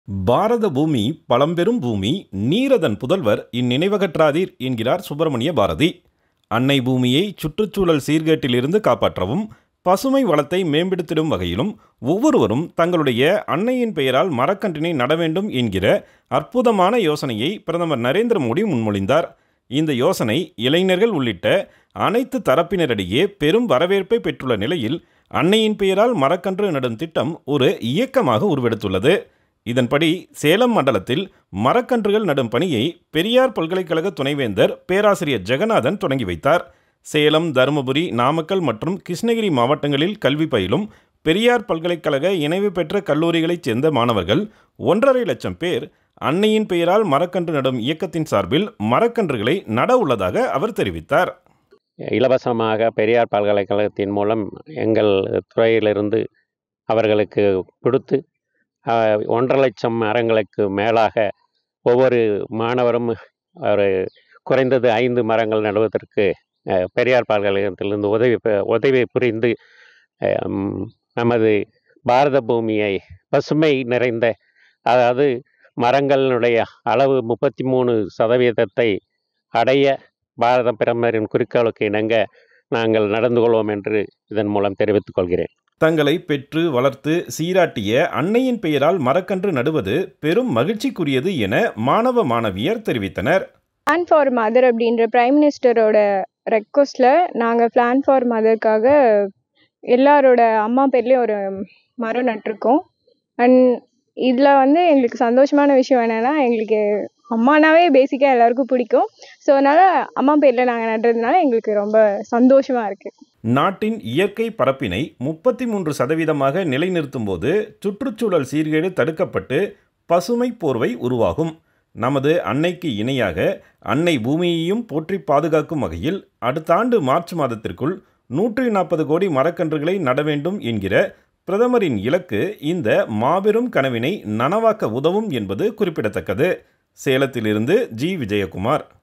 பாரத பூமி பழம்பெரும் பூமி, நீரதன் புதல்வர் இந்நினைவகற்றாதீர் என்கிறார் சுப்பிரமணிய பாரதி. அன்னை பூமியை சுற்றுச்சூழல் சீர்கேட்டிலிருந்து காப்பாற்றவும் பசுமை வளத்தை மேம்படுத்திடும் வகையிலும் ஒவ்வொருவரும் தங்களுடைய அன்னையின் பெயரால் மரக்கன்றினை நட வேண்டும் என்கிற அற்புதமான யோசனையை பிரதமர் நரேந்திர மோடி முன்மொழிந்தார். இந்த யோசனை இளைஞர்கள் உள்ளிட்ட அனைத்து தரப்பினரிடையே பெரும் வரவேற்பை பெற்றுள்ள நிலையில் அன்னையின் பெயரால் மரக்கன்று நடும் திட்டம் ஒரு இயக்கமாக உருவெடுத்துள்ளது. இதன்படி சேலம் மண்டலத்தில் மரக்கன்றுகள் நடும் பணியை பெரியார் பல்கலைக்கழக துணைவேந்தர் பேராசிரியர் ஜெகநாதன் தொடங்கி வைத்தார். சேலம், தருமபுரி, நாமக்கல் மற்றும் கிருஷ்ணகிரி மாவட்டங்களில் கல்வி பயிலும் பெரியார் பல்கலைக்கழக இணைவு பெற்ற கல்லூரிகளைச் சேர்ந்த மாணவர்கள் 1.5 லட்சம் பேர் அன்னையின் பெயரால் மரக்கன்று நடும் இயக்கத்தின் சார்பில் மரக்கன்றுகளை நட உள்ளதாக அவர் தெரிவித்தார். இலவசமாக பெரியார் பல்கலைக்கழகத்தின் மூலம் எங்கள் துறையிலிருந்து அவர்களுக்கு கொடுத்து 1.5 லட்சம் மரங்களுக்கு மேலாக ஒவ்வொரு மாணவரும் ஒரு குறைந்தது 5 மரங்கள் நடுவதற்கு பெரியார் பல்கலைக்கழகத்திலிருந்து உதவி புரிந்து நமது பாரத பூமியை பசுமை நிறைந்த, அதாவது மரங்களினுடைய அளவு 33% அடைய பாரத பிரதமரின் குறிக்கோளுக்கு இணங்க நாங்கள் நடந்து கொள்வோம் என்று இதன் மூலம் தெரிவித்துக் கொள்கிறேன். தங்களை பெற்று வளர்த்து சீராட்டிய அன்னையின் பெயரால் மரக்கன்று நடுவது பெரும் மகிழ்ச்சிக்குரியது என மாணவ மாணவியர் தெரிவித்தனர். பிளான் ஃபார் மதர் அப்படின்ற பிரைம் மினிஸ்டரோட ரெக்வஸ்டில் நாங்கள் பிளான் ஃபார் மதருக்காக எல்லாரோட அம்மா பேர்லேயும் ஒரு மரம் நட்டிருக்கோம். அண்ட் இதில் எங்களுக்கு சந்தோஷமான விஷயம் என்னென்னா, எங்களுக்கு அம்மானாவே பேசிக்காக எல்லாருக்கும் பிடிக்கும். ஸோ அதனால் அம்மா பேரில் நாங்கள் நடுறதுனால எங்களுக்கு ரொம்ப சந்தோஷமாக இருக்குது. நாட்டின் இயற்கை பரப்பினை 33% நிலைநிறுத்தும் போது சுற்றுச்சூழல் சீர்கேடு தடுக்கப்பட்டு பசுமை போர்வை உருவாகும். நமது அன்னைக்கு இணையாக அன்னை பூமியையும் போற்றி பாதுகாக்கும் வகையில் அடுத்த ஆண்டு மார்ச் மாதத்திற்குள் 140 கோடி மரக்கன்றுகளை நட வேண்டும் என்கிற பிரதமரின் இலக்கு இந்த மாபெரும் கனவினை நனவாக்க உதவும் என்பது குறிப்பிடத்தக்கது. சேலத்திலிருந்து ஜி. விஜயகுமார்.